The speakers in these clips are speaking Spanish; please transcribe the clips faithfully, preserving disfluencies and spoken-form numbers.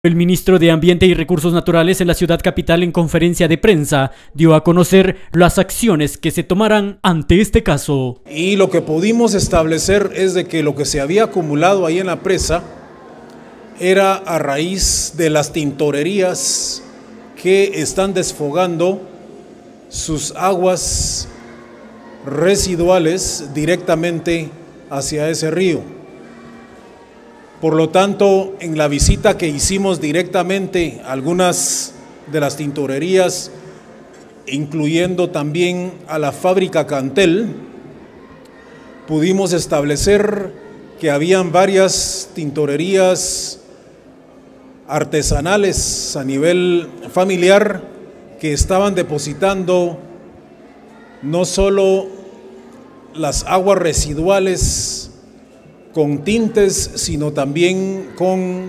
El ministro de Ambiente y Recursos Naturales en la ciudad capital, en conferencia de prensa, dio a conocer las acciones que se tomarán ante este caso. Y lo que pudimos establecer es de que lo que se había acumulado ahí en la presa era a raíz de las tintorerías que están desfogando sus aguas residuales directamente hacia ese río. Por lo tanto, en la visita que hicimos directamente a algunas de las tintorerías, incluyendo también a la fábrica Cantel, pudimos establecer que habían varias tintorerías artesanales a nivel familiar que estaban depositando no solo las aguas residuales con tintes, sino también con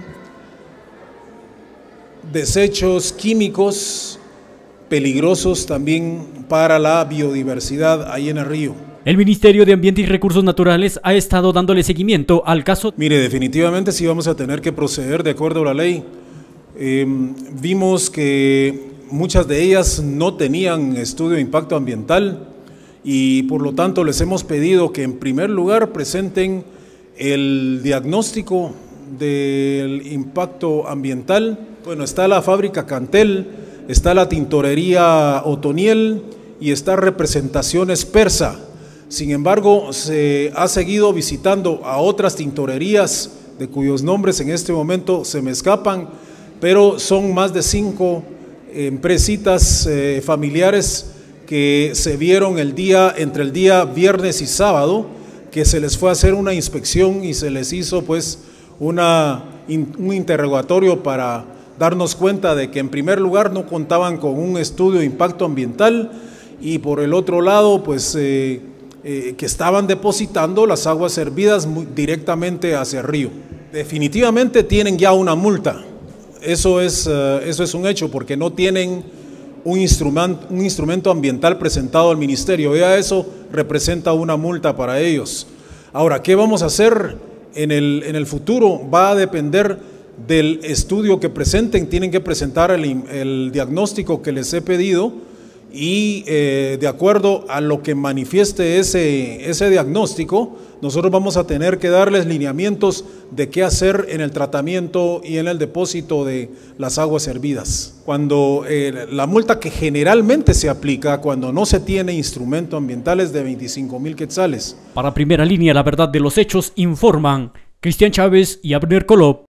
desechos químicos peligrosos también para la biodiversidad ahí en el río. El Ministerio de Ambiente y Recursos Naturales ha estado dándole seguimiento al caso. Mire, definitivamente sí vamos a tener que proceder de acuerdo a la ley. Eh, vimos que muchas de ellas no tenían estudio de impacto ambiental y por lo tanto les hemos pedido que en primer lugar presenten el diagnóstico del impacto ambiental. Bueno, está la fábrica Cantel, está la tintorería Otoniel y está Representaciones Persa. Sin embargo, se ha seguido visitando a otras tintorerías de cuyos nombres en este momento se me escapan, pero son más de cinco empresitas eh, familiares que se vieron el día, entre el día viernes y sábado, que se les fue a hacer una inspección y se les hizo pues una, un interrogatorio para darnos cuenta de que en primer lugar no contaban con un estudio de impacto ambiental y por el otro lado pues eh, eh, que estaban depositando las aguas servidas muy directamente hacia el río. Definitivamente tienen ya una multa, eso es, uh, eso es un hecho porque no tienen un instrumento, un instrumento ambiental presentado al ministerio, ya eso representa una multa para ellos. Ahora, ¿qué vamos a hacer en el, en el futuro? Va a depender del estudio que presenten, tienen que presentar el, el diagnóstico que les he pedido y eh, de acuerdo a lo que manifieste ese, ese diagnóstico, nosotros vamos a tener que darles lineamientos de qué hacer en el tratamiento y en el depósito de las aguas servidas. Cuando eh, la multa que generalmente se aplica cuando no se tiene instrumento ambiental es de veinticinco mil quetzales. Para Primera Línea, la verdad de los hechos, informan Cristian Chávez y Abner Colop.